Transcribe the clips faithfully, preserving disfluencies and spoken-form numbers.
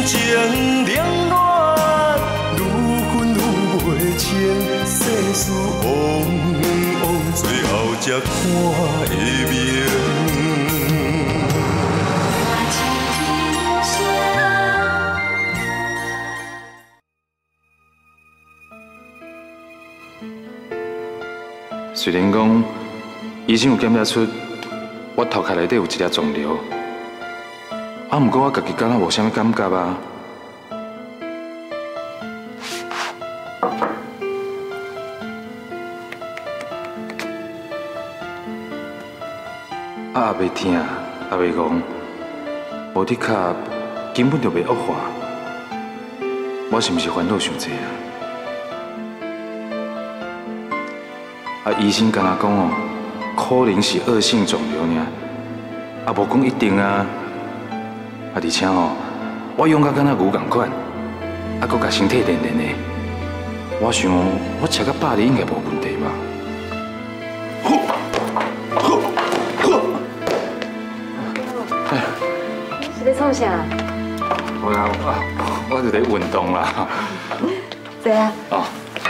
情冷暖，愈分愈袂清，世事往往最后才看会明。 虽然讲医生有检查出我头壳内底有一粒肿瘤，啊，不过我家己敢若无啥物感觉啊。啊，也袂疼，也袂戆，无伫脚根本就袂恶化，我是毋是烦恼伤济啊？ 啊，医生跟我讲哦，可能是恶性肿瘤尔，啊，无讲一定啊。啊，而且哦，我用甲敢若牛共款，啊，搁甲身体练练的，我想我吃到百二应该无问题吧。 是在创啥？ 我啦，我我是在运动啦。 对啊。 哦。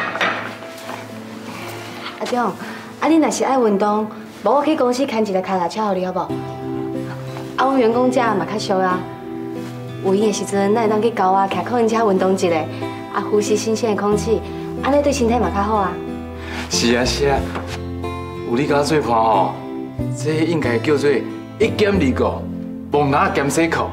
阿中，啊，你若是爱运动，无我去公司牵一个脚踏车互你好无？啊，阮员工价嘛较俗啊，有闲的时阵，咱会当去郊外骑客运车运动一下，啊，呼吸新鲜的空气，安尼对身体嘛较好啊。 是啊是啊，有你甲我做伴吼，这应该叫做一兼二顾，忙哪兼洗裤。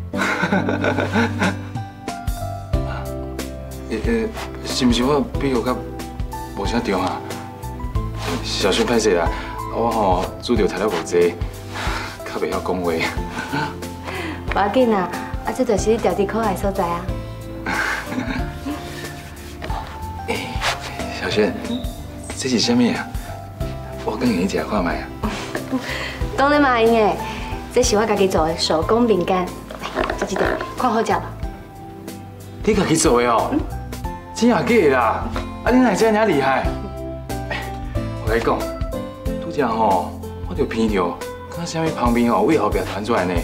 呃呃，是毋是我比较较无啥重啊？ 小轩歹势啦，我吼资料读了无济，较袂晓讲话。 无要紧啊，啊，这就是你调治可爱的所在啊。 小轩，这是啥物啊？我跟你食看卖啊。 当然嘛用的，这是我家己做的手工饼干，来，这一点，看好食无？ 你家己做的哦？真假假啦？啊，你哪会这么厉害？ 我跟你讲，拄则吼，我就闻到，看啥物旁边吼胃后壁传出来呢。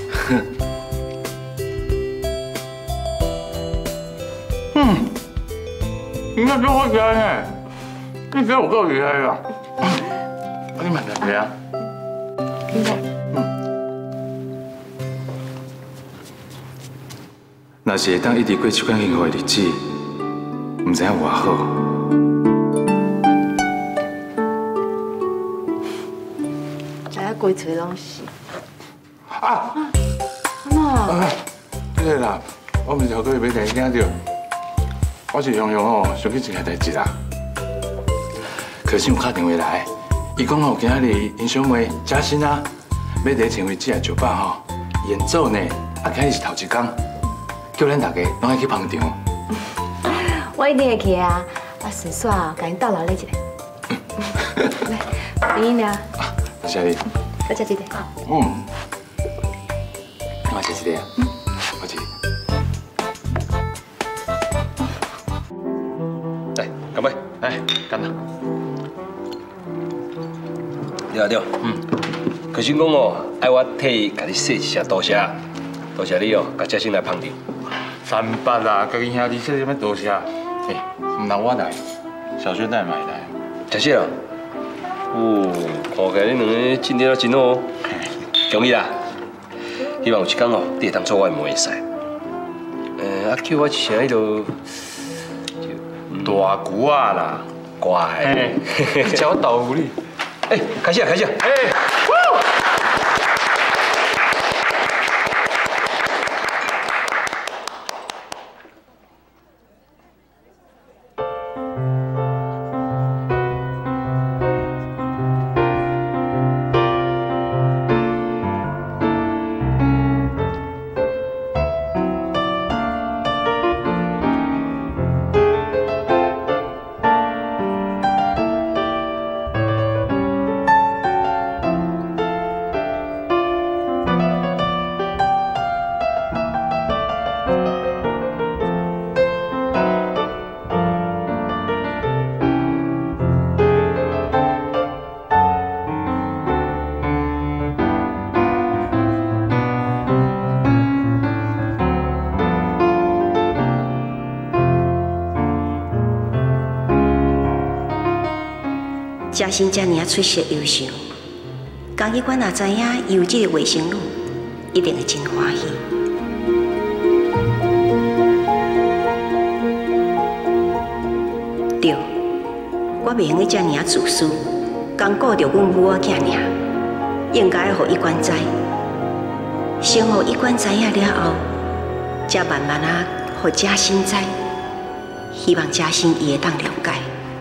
嗯，你看这好吃呢，你觉得我够厉害啦？你买来谁啊？ 应该。 嗯。若是会当一直过这款幸福的日子，唔知影有偌好。 规嘴拢是。 啊！ 安怎啊？ 对个啦，我毋是后个月买电影着，我是雄雄哦，想去一件代志啦。可是有打电话来，伊讲哦，今仔日音响妹嘉欣啊，要伫成为这个酒吧吼演奏呢，啊，今日是头一天，叫咱大家拢爱去捧场。 我一定会去啊！啊，顺便哦，甲因斗劳你一下。来，饮料。 多谢你。 再吃一个。 嗯，我吃一个。嗯，我吃。 来，干杯！ 来，干啦。 对啊对。嗯。可是讲哦，爱我替家己说一声多谢，多谢你哦，甲嘉欣来捧场。 三八啦，家己兄弟说什么多谢？嘿，唔那我来，小轩带买来。 谢谢啊。 哦，看起来你两个进展了真好哦，恭喜啦！希望有一天哦，你会当做我的门使。呃，啊，叫我一声迄落大牛啊啦， 乖， 你叫我豆腐你。 哎，开始啊，开始啊！哎。 嘉欣遮尔啊出色优秀，江医官若知影伊有这个卫生女，一定会真欢喜。对，我袂用去遮尔啊自私，光顾着阮母仔囝尔，应该互医官知，先互医官知影了后，才慢慢啊互嘉欣知，希望嘉欣伊会当了解。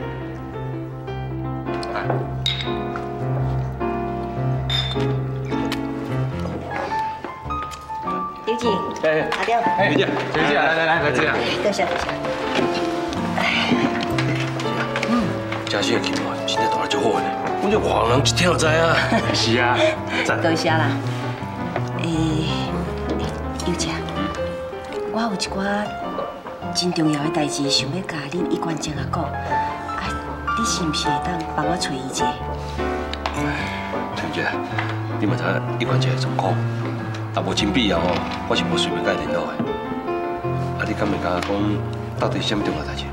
刘姐， 哎， 阿刁， 哎，姐，姐姐，来来来，来这样。 多谢多谢。 嗯，嘉欣的琴啊，真正弹得足好呢。阮这外行人一听就知啊。 是啊，赞。 多谢啦。诶，刘姐，我有一寡真重要的代志，想要甲恁医官姐啊讲，啊，你是毋是会当帮我找伊一下？ 陈姐，你嘛知医管这个状况，若无真必要哦，我是无随便甲伊联络的。啊，你敢会甲我讲到底是什么重要代志？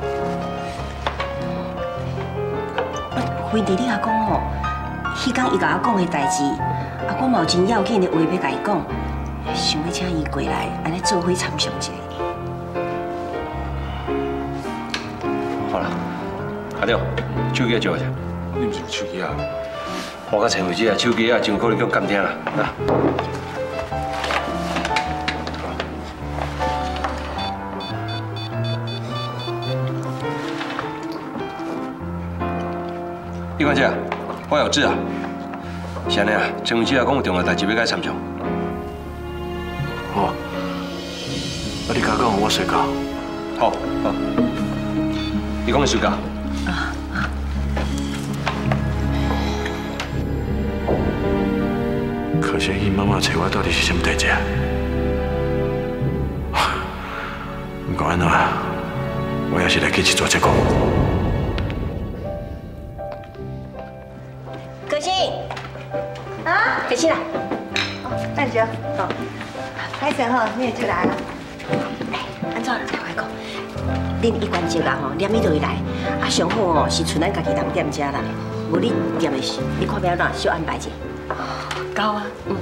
辉弟，你阿讲吼，迄天伊甲我讲的代志，啊，我嘛有真要紧的话要甲伊讲，想要请伊过来，安尼做伙参详一下。 好啦，阿廖，手机借我一下。 你毋是有手机啊？ 我甲陈慧姐啊，手机啊，真有可能叫监听啦。啊。医管姐，我有志啊。是安尼啊，陈慧姐啊，讲有重要代志要甲伊参详。 好，啊，你甲讲，我随到。 好，好。你讲的随到。 可惜伊妈妈找我到底是什么代志啊？不管安怎，我也是来去去做这个。 可心，啊，可心啦， 慢着，好，开始吼，你也出来了。 哎，安怎啦？我讲，恁医管局啊吼，念伊就会来，啊上好哦是剩咱家己人踮遮啦，无你踮的时，你看要哪小安排者。 高啊，嗯。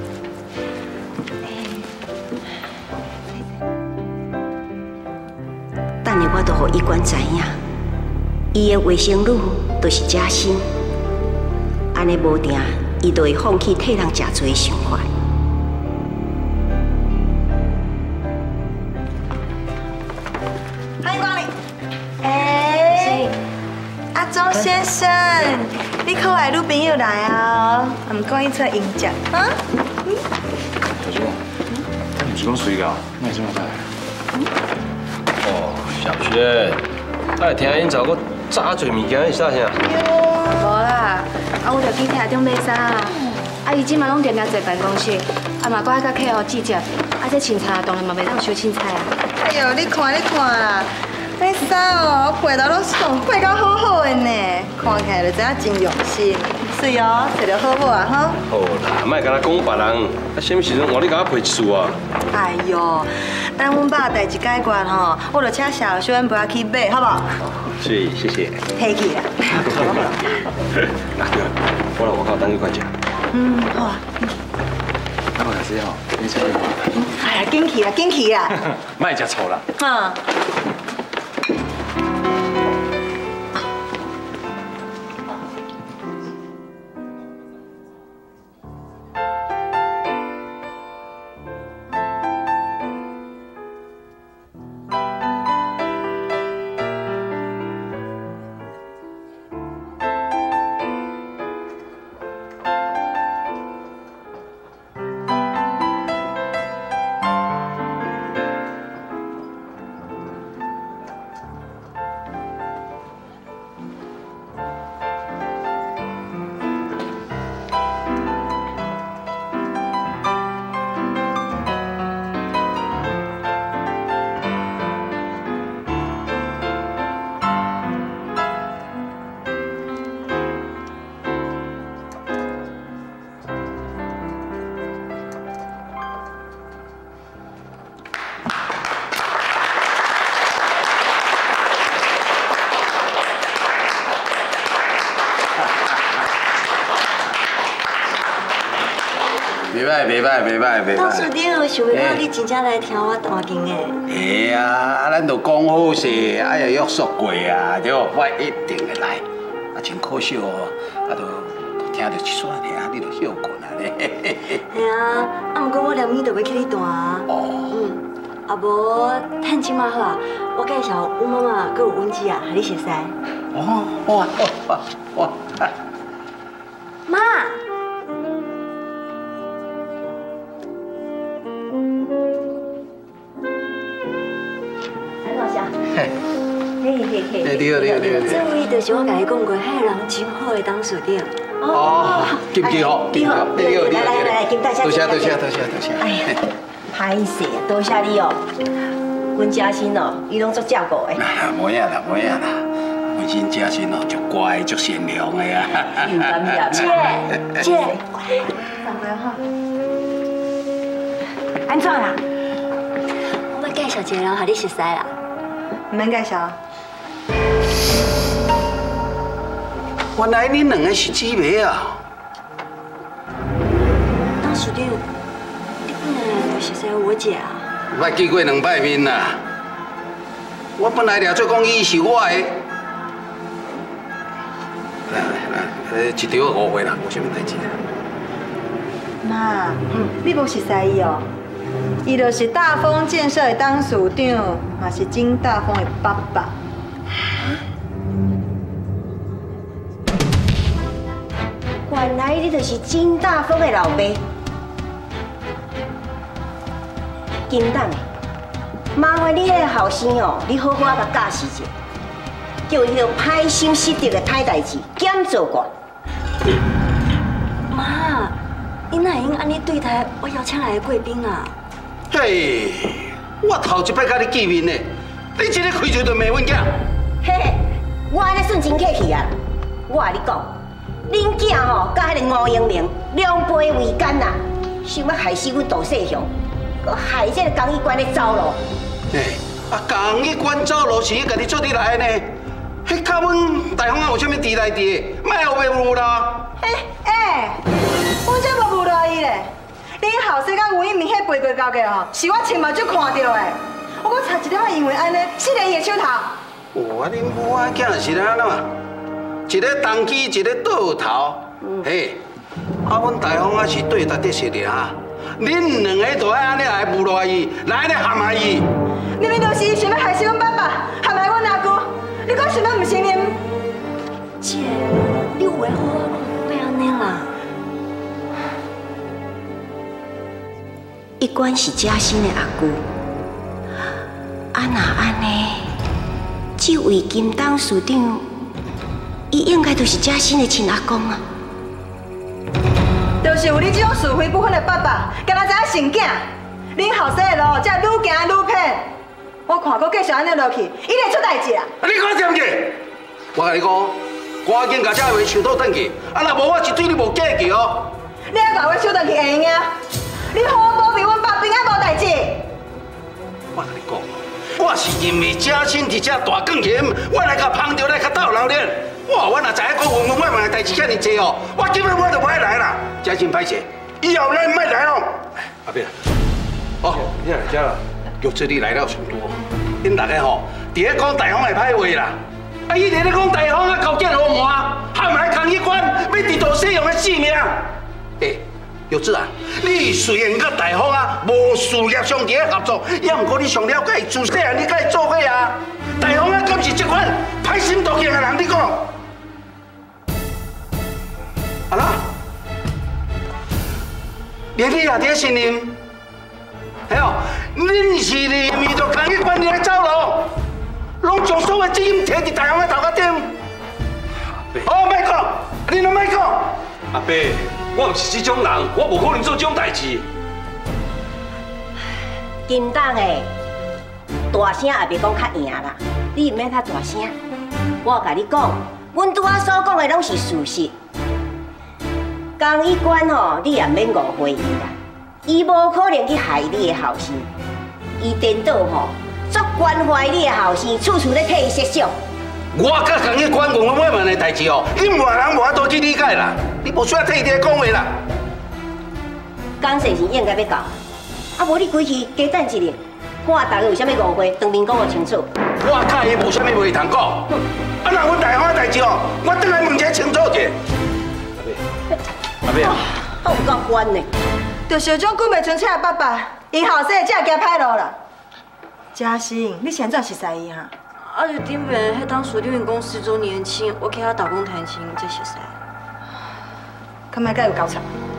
等下我都互医官知影，伊的卫生女就是嘉欣，安尼无定，伊就会放弃替人食罪的想法。 欢迎光临。哎，阿钟先生。 你可爱女朋友来啊！我们讲一册演讲啊。 小姐，你不是讲睡觉，那你怎么来？ 哦，小轩，哎，听因找个炸嘴物件是啥声？ 无啦，啊，我着去厅中买衫啊。啊，伊即马拢定定坐办公室，啊嘛，搁爱甲客户计价，啊，这凊彩当然嘛袂当收凊彩啊。 哎呦，你看你看啦，这衫哦，配到拢爽，配到好好的呢，看起来就知影真用心。是哦，找着好无啊哈？ 好啦，莫甲他讲别人，啊，什么时阵换你甲我配一次啊？ 哎呦，等阮爸代志解决吼，我就请小轩陪我去买，好不好？ 是，谢谢。 客气啦。 那对了，我来外口等你快点。 嗯，好啊。 那我还是要你吃一碗。 哎呀，紧去啦，紧去啦。 卖食醋啦。 嗯。 歹，袂歹，袂歹，袂歹。 当初你有想要讲你真正来听我弹琴的？ 哎呀，啊，咱都讲好势，哎呀，约束过啊，对，我一定会来。啊，真可惜哦，啊，都听到一撮尔，你就休困啊咧。 系啊，啊，毋过我连暝就要去你弹啊。哦。嗯。啊无，趁即马好啊，我介绍阮妈妈佮有阮姊啊，和你熟识。 哦，哇哇哇！ 妈。安老乡。嘿。嘿嘿嘿。对对对对。这位就是我甲你讲过，迄个人真好的董事长。 哦，金记好， 你好，你好，来来来，金大姐。 多谢多谢多谢多谢。 哎呀，歹势，多谢你哦。阮嘉欣哦，伊拢足照顾的。 无影啦，无影啦。本身嘉欣哦，足乖，足善良的呀。 有感染。姐，姐，上来哈。安怎啦？我要介绍一个人，和你熟识啦。唔免介绍。 原来恁两个是姊妹啊！ 董事长，你本来就熟悉我姐啊。 捌见过两摆面啦。我本来了做讲伊是我的。来来来，一条误会啦，无啥物代志啦。 妈，嗯，你无熟悉伊哦？伊就是大丰建设的董事长，嘛是金大丰的爸爸。 原来你就是金大丰的老爸。金蛋的，麻烦你迄个后生哦，你好好甲教示者，叫迄个歹心失德的歹代志减做过。妈，你哪会用安尼对待我邀请来的贵宾啊？ 嘿，我头一摆甲你见面呢，你这个开嘴就骂阮囝。 嘿，我安尼算真客气啊！我甲你讲。恁囝吼，甲迄个吴英明两倍为奸呐，想要害死阮杜世雄，搁害这个公益官的走路。 哎，啊，公益官走路是伊家己做得来的呢，迄甲阮大丰啊有啥物地来地？卖后袂有啦。 哎哎，我才无误落伊咧。恁后生甲吴英明迄背背交嘅吼，是我亲目睭看到的。我搁差一点仔因为安尼，死在伊的手头。 哦，啊，恁母仔囝是安怎？一个东起，一个倒头，嘿，啊，阮大丰啊是对搭得实尔，恁两个都爱安尼来侮辱伊，来安尼陷害伊。 明明就是伊想要害死阮爸爸，陷害阮阿姑，你讲想要唔承认？ 姐，你有话好好讲，别安尼啦。一关是嘉欣的阿姑，啊那安尼，这位金董事长。伊应该就是嘉欣的亲阿公啊！ 就是有你这种是非不分的爸爸，敢若知影成囝，恁后生的路才愈行愈偏。我看搁继续安尼落去，一定出代志啊！ 你讲什么？我甲你讲，赶紧把这话收倒转去，啊，若无我是对你无计较哦。 你还把我收倒去会用啊？你好好保庇阮爸，平安无代志。 我甲你讲，我是因为嘉欣伫这大更险，我来甲碰着来甲斗老脸。哇！我若知影讲文文外面的代志遐尼济哦，我根本我就不爱来啦。嘉欣歹势，以后咱莫来咯。阿伯，哦，你来遮啦，玉这里来了上多，因大家吼，伫咧讲大丰的歹话啦。啊，伊伫咧讲大丰啊，勾结好汉，陷害公益官，要伫杜世雄的性命。诶，玉子啊，你虽然甲大丰啊无事业上伫咧合作，也毋过你上了解伊自细汉你甲伊做伙啊。大丰啊，敢是这款歹心毒剑的人？你讲？啊啦，连你也伫咧信任，还有，恁是连面着公益官来走路，拢将所有责任摕伫大丰的头壳顶。好，莫讲，你拢莫讲。 阿伯，我唔是这种人，我无可能做这种代志。 金党诶，大声也别讲较赢啦，你唔免较大声。我甲你讲，阮拄仔所讲的拢是事实。公益官吼，你也免误会伊啦，伊无可能去害你的后生，伊颠倒吼，足关怀你的后生，处处咧替伊设想。 我甲公益官问我问的代志哦，你外人无法度去理解啦，你无需要替伊咧讲话啦。 工程是应该要到，啊无你规去加等一日，看大家有啥物误会，当面讲我清楚。 我甲伊无啥物话通讲，啊那阮大方的代志哦，我倒来问一下清楚者。 阿伯， 啊有够冤的！ 就是种久袂春车的爸爸，因后生才行歹路啦。嘉欣，你现在是谁伊哈？ 啊，就顶边迄当水电员公司周年庆，我给他打工谈情，这是谁？ 看卖该有搞错。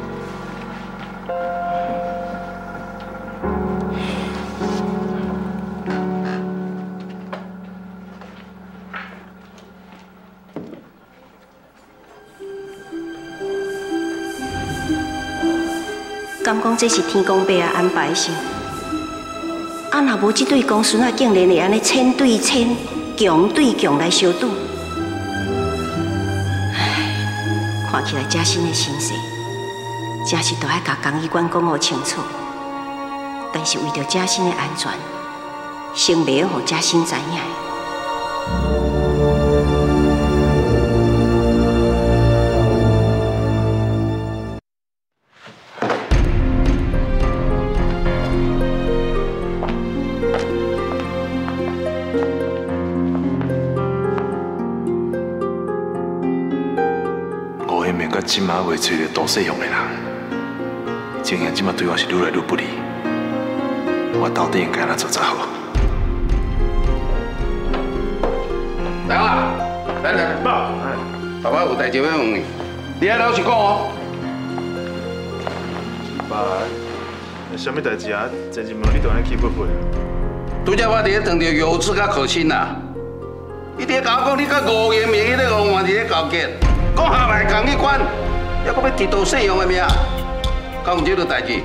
敢讲这是天公伯爷安排的？啊，若无这对公孙啊，竟然会安尼千对千、强对强来相赌。唉，看起来嘉欣的心事，真是都爱甲江医官讲好清楚。但是为着嘉欣的安全，先袂要让嘉欣知影。 即马袂找到大细项的人，情形即马对我是愈来愈不利，我到底应该安怎做才好？ 来啊，来来，爸，爸爸有代志要问你，你爱老实讲哦。 爸，什么代志啊？前一问你都安尼起不回。 拄则我伫咧撞到幼稚甲可心啦，伊伫咧甲我讲，你甲吴延明迄个王伫咧交结。讲下来共你管，还阁要提刀姓杨的名，敢有这个代志？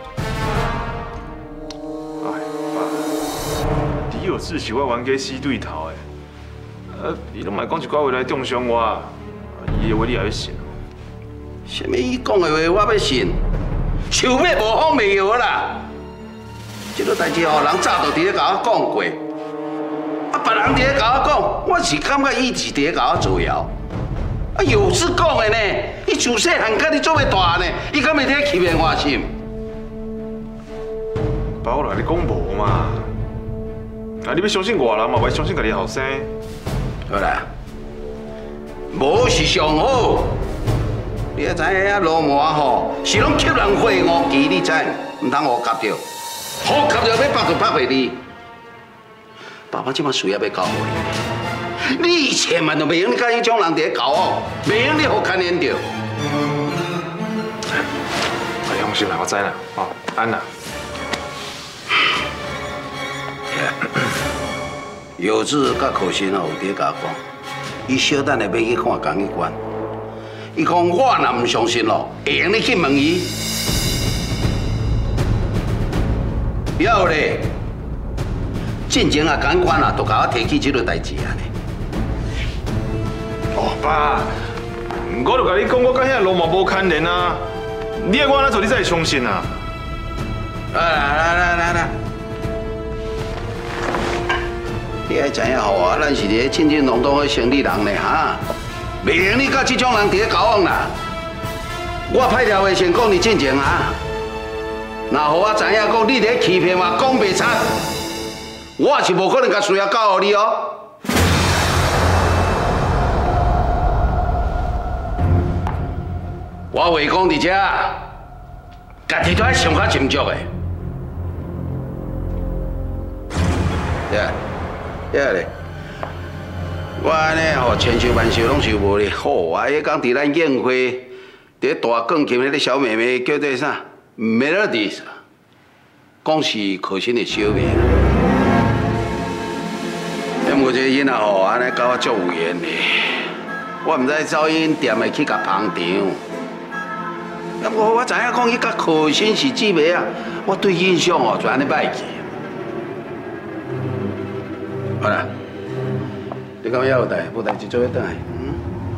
哎，爸，李有志是我冤家死对头的，呃，伊拢嘛讲一寡话来中伤我，伊的话你也要信？ 什么伊讲的话我要信？树尾无风袂摇啦！这个代志哦，人早就伫咧甲我讲过，啊，别人伫咧甲我讲，我是感觉伊是伫咧甲我造谣。啊，有志讲的呢，伊自细汉甲你做伙大呢，伊敢会伫咧欺骗我心？ 爸，我来你讲无嘛？啊，你要相信外人嘛，袂相信家己后生。 好啦，无是上好。你也知影啊，罗麻吼是拢吸人火五期，你知？唔通互夹着，互夹着要拍就拍袂你。爸爸即马事业要交互你，你千万都袂用你甲迄种人伫咧交往，袂用你互牵连着。 你放心啦，我知啦，哦，安啦。 有志甲可心哦，有伫甲我讲，伊小等下要去看江医官。伊讲我若唔相信咯，会用你去问伊。了咧，进前啊，江医官啊，都甲我提起这个代志啊呢。 哦，爸，我就甲你讲，我甲遐罗马无牵连啊，你爱我安怎做，你才会相信啊。 来来来来来，你爱知影吼啊，咱是咧正正当当的生意人呢哈。袂用你甲这种人伫咧交往啦！我歹条话先讲你进前啊，若互我知影讲你伫咧欺骗我，讲袂差，我是无可能甲事业交互你哦。我话讲伫遮，家己都爱上较斟酌的。呀，呀咧。我安尼吼，千秋万秋拢是无咧好啊！迄讲伫咱宴会，伫大钢琴迄个小妹妹叫做啥 ？Melody， 讲是可心的小妹。要无这囡仔吼，安尼甲我足有缘的，我毋知走因店的去甲捧场。要无我知影讲伊甲可心是姊妹啊，我对印象哦就安尼歹记。好啦。你敢要有代，无代志做伙转来。嗯。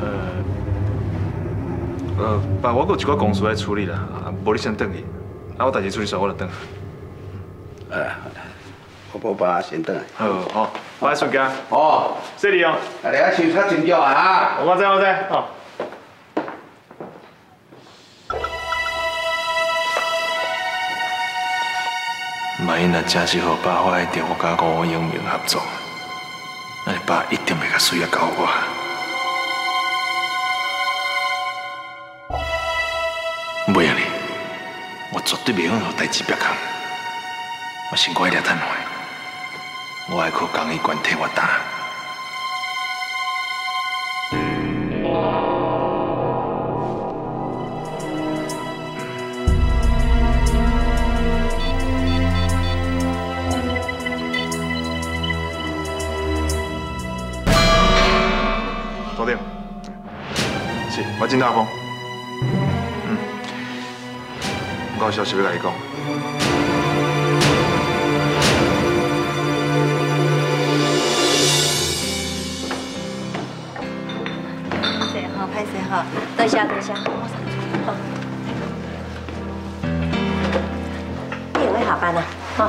呃，呃，爸，我阁有一寡公事要处理啦，啊，无你先转去，啊，我代志处理煞我就转。 哎，好啦，我无爸先转来。 好，好，我来出家。 哦， 谢你哦。 大家收较斟酌啊！ 我知我知，哦。 万一若真是和爸发现我甲吴永明合作，那你爸一定袂甲水啊交我。袂啊你，我绝对袂用让代志白空。我先过来赚钱，我爱靠公益官替我担。 左点，是，我真大方。嗯，我有消息要甲你讲。 拍摄好，拍摄好，多谢多谢。好， 你会下班啊？好。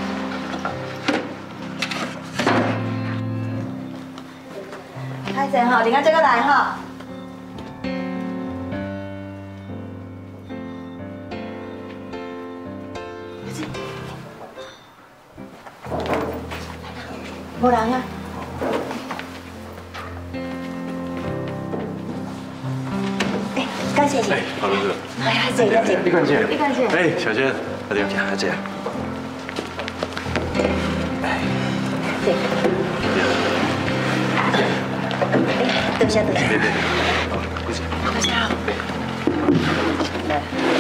拍摄好，你看这个来哈。无人啊。 哎，感谢你。 哎，好同志。 哎呀，谢谢谢。 李冠杰。 李冠杰。 哎，小姐，阿弟，阿姐。哎， 对。 多谢多谢。 对对，好，谢谢。 多谢啊。来。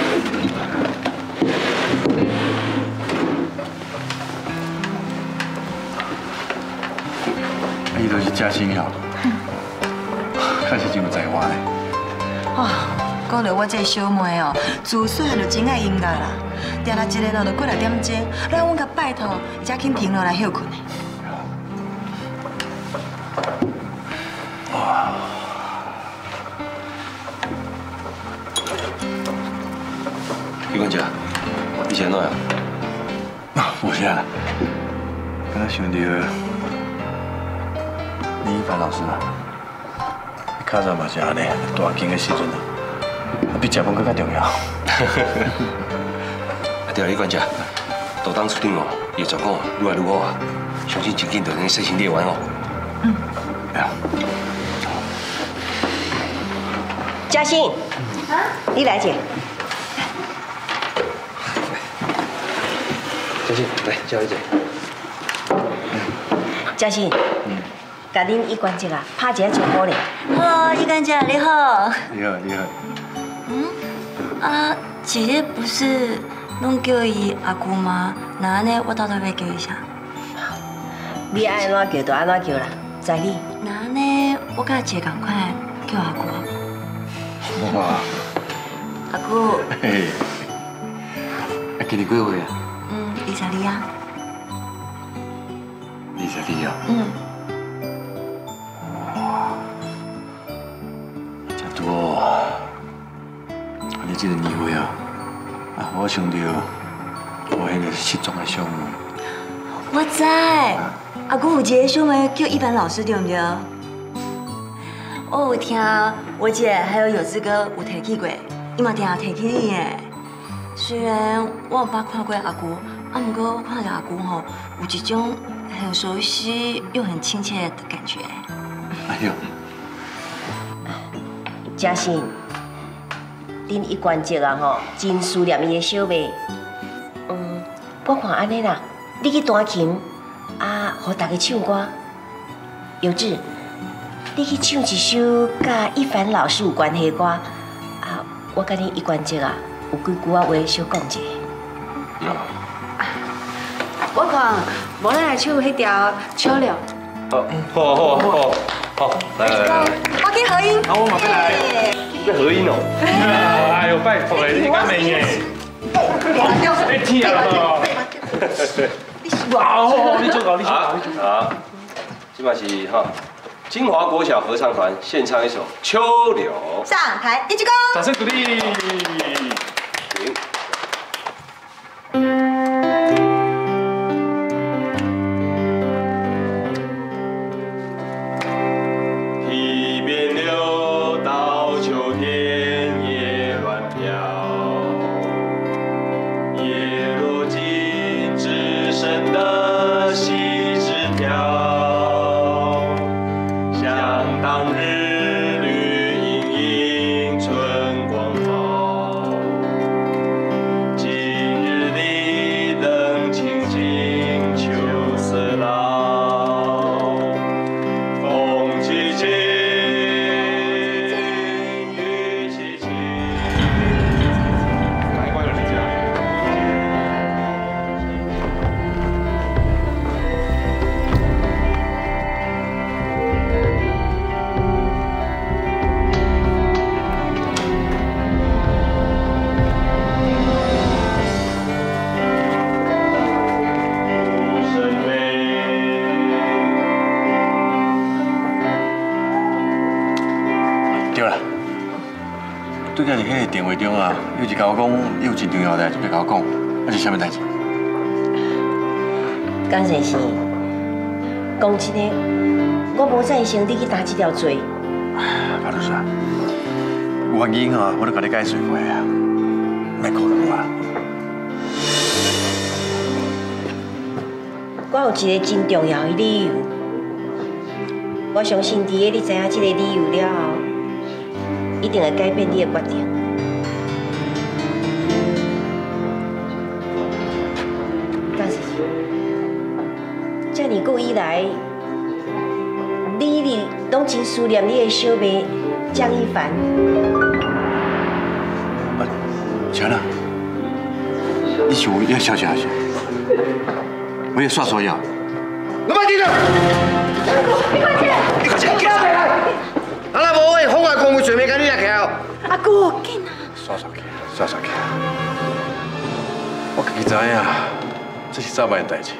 伊就是嘉兴晓，确实真有才华嘞。 哦，讲到我这小妹哦，自细就真爱音乐啦，定定一日哦就过来点钟，让阮甲拜托，伊才肯停落来休困的。 李冠杰，你是安怎样？ 啊，无啥，刚才想到李一凡老师啊，较早嘛是安尼，大间的时阵啊，比食饭更较重要。 啊对啊，李冠杰，都当初顶哦，伊状况愈来愈好啊，相信真紧就能洗心裂完哦。 嗯。 呀。 嘉欣，啊，你来姐。 嘉欣，来，叫一姐。 嘉欣，嗯，甲恁一关节啊，拍一下招呼咧。 好，一干姐你好。 你好，你好。 嗯，啊，姐姐不是拢叫伊阿姑吗？那安尼我到底要叫伊啥？ 你爱安怎叫就安怎叫啦，在你。 那安尼我甲姐赶快叫阿姑。 哇。 阿姑。 嘿。啊，今年几岁啊？ 嗯，二十二啊。 二十二啊？ 嗯。 哇，真多啊！你这个年岁啊，啊，我想到我迄个失踪的小妹。 我知，阿姑有一个小妹叫一凡老师，对不对？我有听我姐还有有志哥有提起过，伊嘛定下提起你耶。 虽然我有捌看过阿姑，啊，不过我看到阿姑吼，有一种很熟悉又很亲切的感觉。 哎呦， 嘉欣，恁一关节啊吼，真思念伊的小妹。嗯，我看安尼啦，你去弹琴，啊，互大家唱歌。有志，你去唱一首甲一凡老师有关系的歌，啊，我甲你一关节啊。 有几句啊话小讲者。 我看，无咱来唱迄条《秋柳》。 好，好，好，好，好，来来来。 我去合音。 好，我马上来。 要合音哦。 哎呦，拜托嘞，你敢没呢？哎，天啊！ 你是我。 好，你做好，你做好，你做好。 好，这嘛是哈，金华国小合唱团献唱一首《秋柳》。 上台一鞠躬。 掌声鼓励。 一边流到秋天也乱飘，叶落尽枝拄则是迄个电话中啊，有一甲我讲，有真重要代志要甲我讲，那是啥物代志？ 江先生，讲真的，我无赞成你去打这条罪。 马律师，原因啊，我都甲你解释过啊，莫苦恼我。 我有一个真重要的理由，我相信，伫个你知影这个理由了后，一定会改变你的决定。江先生，这么久以来，你你拢真思念你的小妹江一凡。 啊，强啊，你是有要消息还是？我也刷刷药。 你快点！你快点！你快点！叫回来！阿拉无话，妨碍公务罪名，甲你掠起哦。 阿姑，紧啊！ 刷刷起，刷刷起。我家己知影，这是早晚的代志。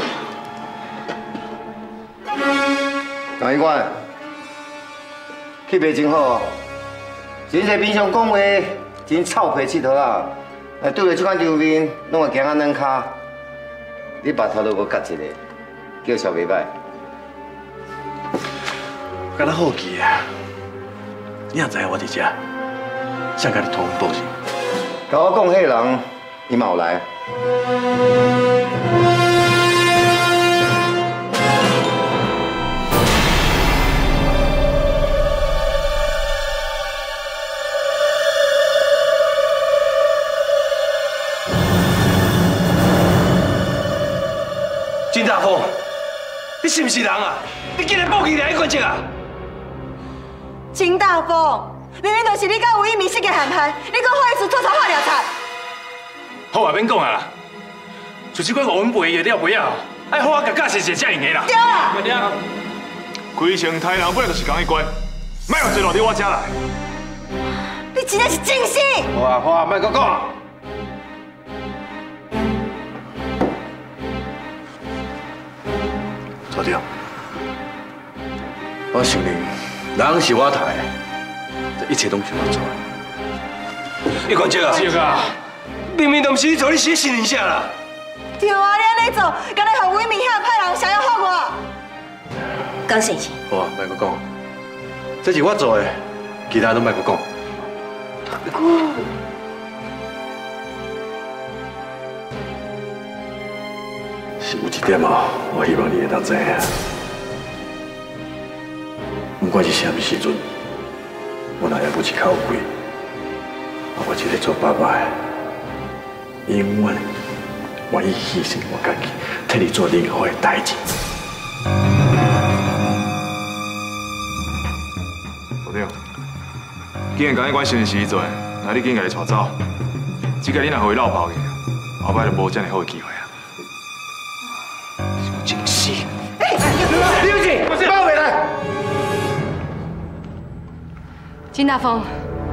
江医官，气味真好哦，真侪平常讲话真臭屁佚佗啊！哎，对着这款场面，拢会惊啊软骹。你把头都给我割一个，叫小袂歹。 敢若好奇啊！你也知影我伫遮，想甲你通报是？ 甲我讲，迄个人伊嘛有来。 金大峰，你是不是人啊？你竟然报警来关切啊！ 金大峰，明明就是你甲吴一鸣失个谈判，你搁好意思做啥话调查？ 好啊，免讲啊啦，就这款五文背的了背啊，爱好啊，甲假是一才用的啦。 对啦。 对啊。规城台人本来就是同一关，莫用坐落到我遮来。 你真正是真心。 好啊好啊，莫搁讲。 做对，我承认，人是我害的，这一切拢是我做的。 你关切啊！是啊，明明都不是你做，你写信人写啦。 对啊，你安尼做，敢若互吴一鸣遐派人想要害我。 江先生， 好啊，莫搁讲，这是我做的，其他都莫搁讲。是有一点哦，我希望你会当知影。不管是啥物时阵，我若还不是靠鬼，我一个做爸爸的，永远愿意牺牲我家己，替你做任何的代志。 组长，既然讲迄款事情是你做的，那你紧甲伊带走。这个你若互伊落跑去，后摆就无这么好的机会啊！ 真是。 李有志，放回来！ 金大峰，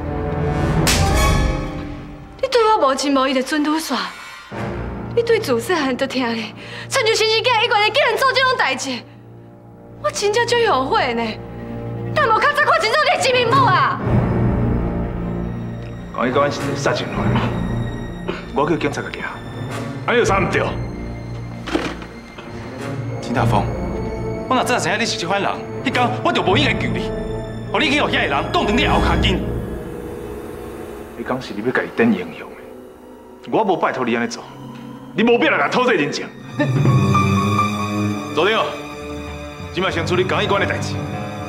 你对我无情无义的准女婿，你对自细汉就听你，亲像亲生囝一个人竟然做这种代志，我真正最后悔呢。但无较早看清楚你的真面目啊！ 讲伊讲是杀人犯，我叫警察来行，安尼有啥唔对？ 金大峰，我若早知影你是这款人，迄天我就无应该救你，互你去互遐个人挡断你后脚筋。 你讲是你要家己等英雄的，我无拜托你安尼做，你无必要来甲讨这人情。组长，今麦先处理江医官的代志。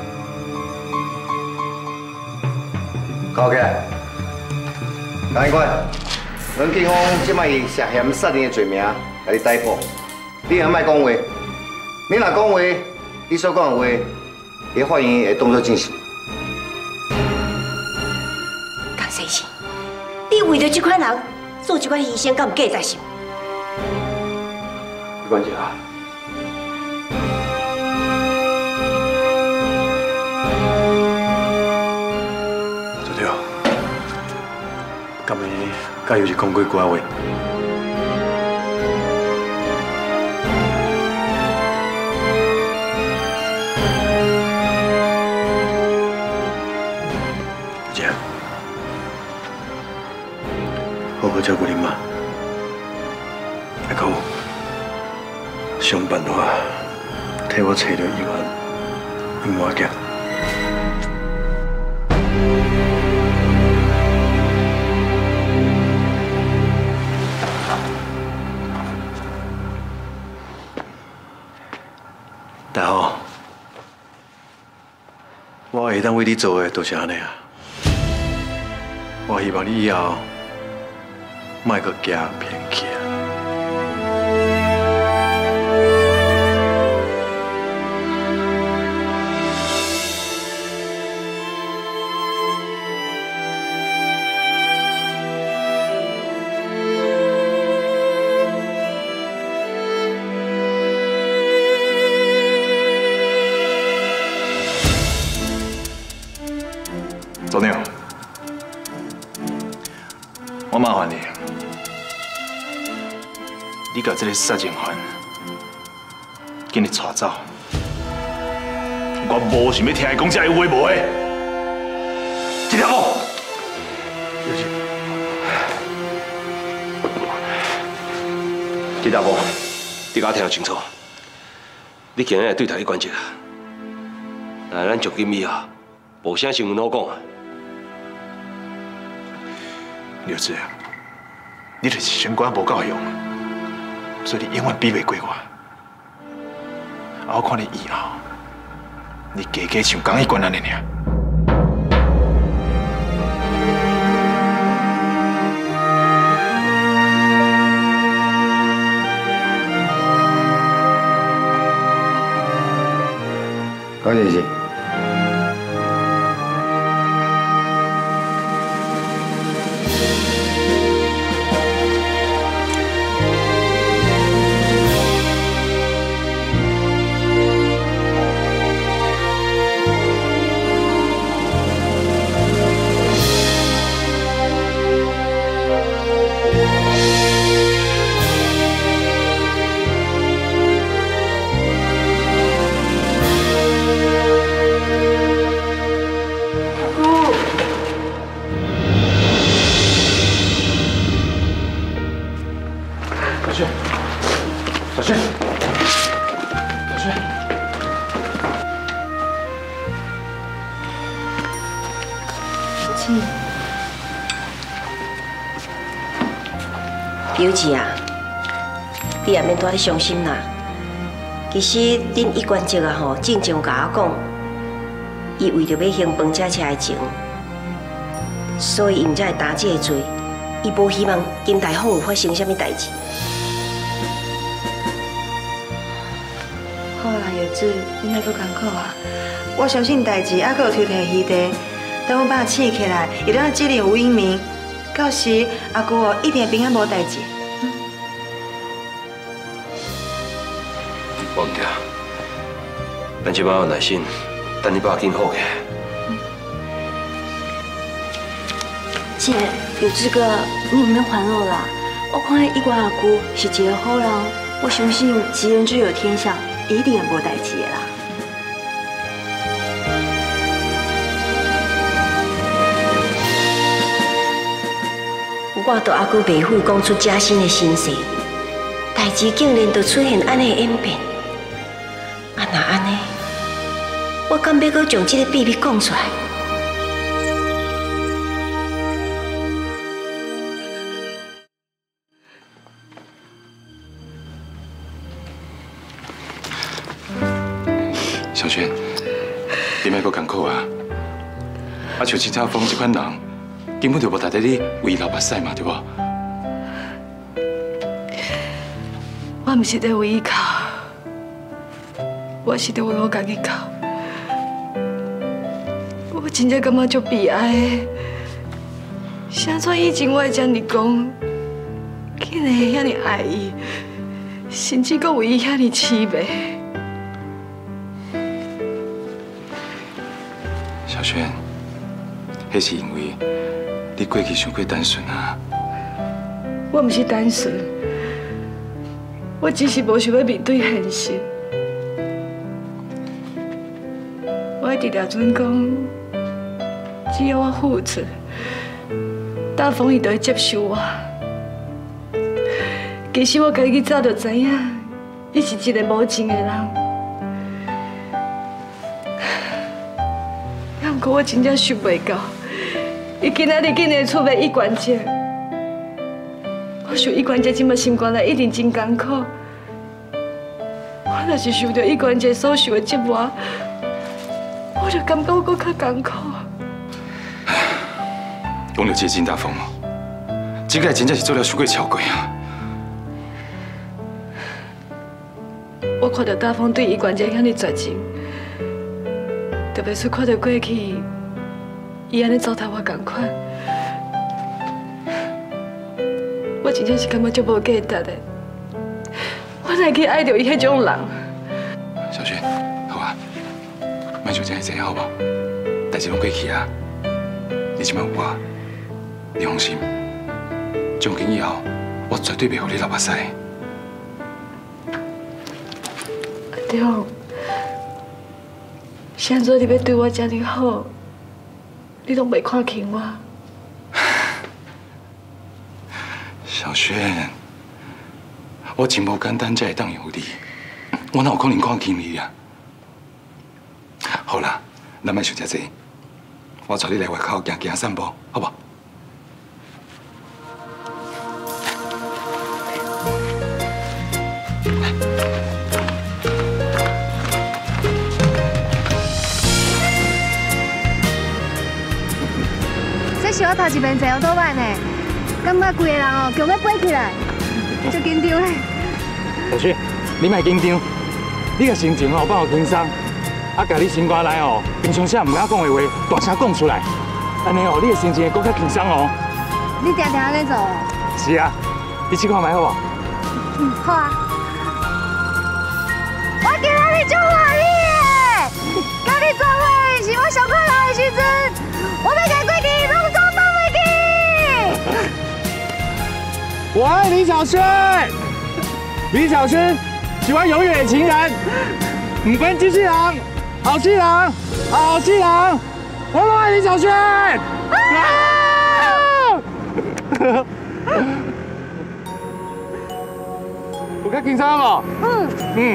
交起来，江医官，阮警方即摆以涉嫌杀人的罪名，甲你逮捕。你若莫讲话，你若讲话，你所讲的话，伊法院会当作证实。 江先生，你为着这款人做这款牺牲，敢有价值是？ 没关系啊。组长，今日甲又是讲过几啊话？姐， 好照顾恁妈，还有想办法替我找到医院因妈囝。 大好，我会当为你做的都是安尼啊。我希望你以后莫阁行偏去啊。 总长，我麻烦你，你把这个杀人犯紧日带走。我无想要听伊讲这有话无的。这条路， 这条路，你甲我听清楚，你今日对台你关键啊！那咱从今以后，无啥新闻好讲啊！ 刘志，你就是相关无够用，所以你永远比袂过我。啊，我看你以后，你加加像刚一关安尼尔。 关键是。 小轩，小轩， 亲，表姐啊，你也免多咧伤心啦。其实恁医管局啊吼，正常甲我讲，伊为着要兴饭车车的情，所以伊毋才会担这个罪。伊无希望金大坊有发生啥物代志。 好啦，叶子，你莫阁艰苦啊！我相信代志还阁有推提稀地，等我把醒起来，一定要指认有英明。到时阿姑哦，一定会平安无代志。 王家，咱即摆有耐心，等你爸紧好起来。 姐，有志哥，你唔免烦恼啦。我看伊管阿姑是一个好人，我相信吉人之有天相。 一定会无代志的啦。 我对阿姑妹夫讲出加薪的心事，代志竟然就出现安尼演变。啊那安尼，我敢要阁将这个秘密讲出来？ 小轩，你莫阁艰苦啊！啊，像陈超峰这款人，根本就无值得你为老目屎嘛，对不？ 我唔是在为伊哭，我是在为我家己哭。我真正感觉足悲哀的，啥怎以前我会这样讲，竟然会遐尼爱伊，甚至阁为伊遐尼痴迷。 小轩，迄是因为你过去太过单纯啊。 我唔是单纯，我只是无想要面对现实。我一直抓准讲，只要我付出，大风伊就会接受我。 其实我家己早就知影，伊是一个无情的人。但不过我真正想袂到，伊今仔日竟然出卖乙关节。我想乙关节即摆心肝内一定真艰苦。我若是受到乙关节所受的折磨，我就感觉我搁较艰苦。 讲到这金大风哦，这个真正是做了太过超过啊！ 我看到大风对伊关节遐尼绝情，特别是看到过去伊安尼糟蹋我同款，我真正是感觉足无价值的。我哪去爱着伊迄种人？ 小轩，好啊，莫想这样子好不好？代志拢过去啊，你即摆有我，你放心，从今以后，我绝对袂互你流目屎。对，是安怎你要对我这么好，你拢袂看轻我？小轩，我真无简单才会当有你，我哪有可能看轻你啊？好啦，咱莫想遮济，我带你来外口行行散步，好不好？ 是我头一遍坐奥多曼呢，感觉规个人哦，强要飞起来，足紧张嘞。 小雪，你莫紧张，你个心情哦放互轻松，啊，甲你心肝内哦，平常时唔敢讲的话，大声讲出来，安尼哦，你的心情会更较轻松哦。 你定定安尼做？ 是啊，你试看卖好无？ 嗯，好啊。我今仔日足欢喜的，甲你做伙是我上快乐的时阵，我要甲过去拢做倒袂去。 我爱李小轩，李小轩是我永远的情人，唔分机器人、好戏人、好戏人，我拢爱李小轩。有较轻松无？嗯嗯。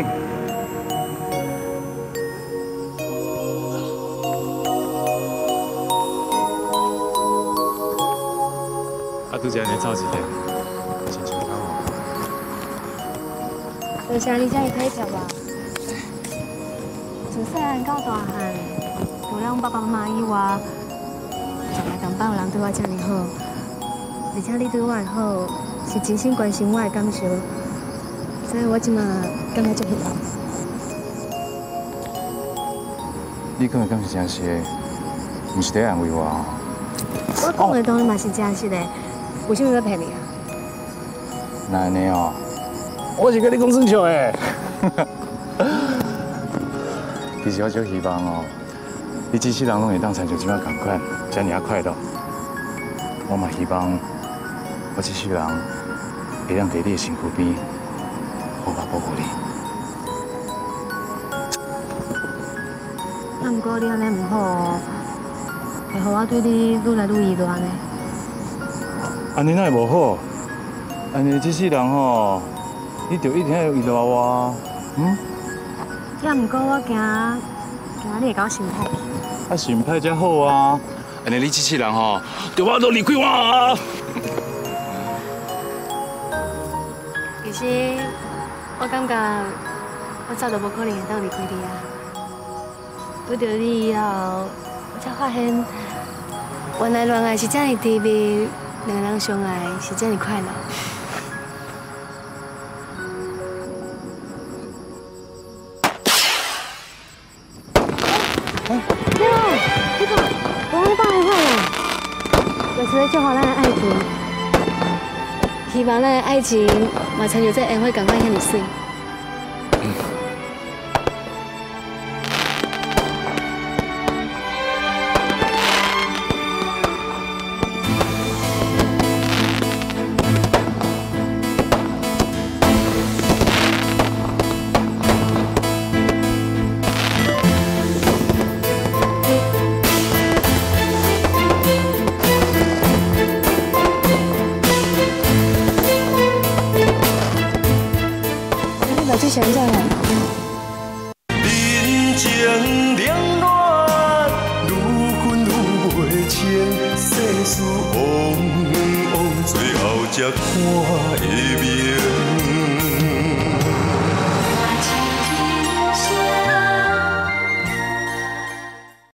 啊，拄则安尼走一下，心情较好。 多谢你这么体贴我。从细汉到大汉，除了爸爸妈妈以外，从来同爸有人对我这么好，而且你对我的好，是真心关心我的感受，所以我即马感觉足幸福。 你讲的敢是真实的，唔是在安慰我哦。 我讲的当然嘛是真实的。为什么要骗你啊？ 那安尼哦，我是跟你讲真笑的。其实我就希望哦，你这世人拢会当参像这摆同款，这么快乐。我嘛希望我这世人会当在你的身躯边，好好保护你。 啊，不过你安尼唔好哦，会互我对你愈来愈依恋呢。 安尼哪会无好？安尼这世人吼，你就一定要依赖我，嗯？ 也毋过我惊，惊你会搞心态。 啊，心态才好啊！安尼你这世人吼，对我都离开我啊！ 其实我感觉我早就无可能会当离开你啊。遇到你以后，我才发现，原来恋爱是这么甜蜜。两个人相爱是真的快乐。哎，对哦，这个我们放很好嘞，有时就好咱的爱情，希望咱的爱情嘛长久在恩惠港湾遐尼水。 是现在啊。 人情冷暖，愈分愈袂清，世事往往，最后才看会明。